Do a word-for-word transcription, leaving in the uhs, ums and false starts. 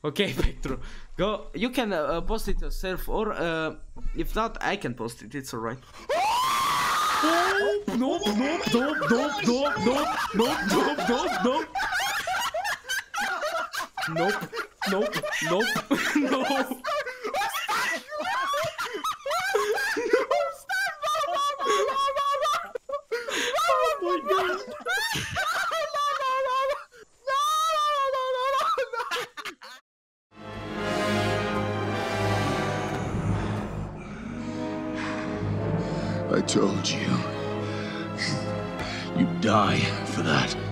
Okay, Petro, go. You can uh, post it yourself, or uh, if not, I can post it. It's alright. Nope, nope, nope, nope, nope, nope, nope, nope, nope, nope, nope. Nope, nope, nope, nope. Oh my god. I told you. You'd die for that.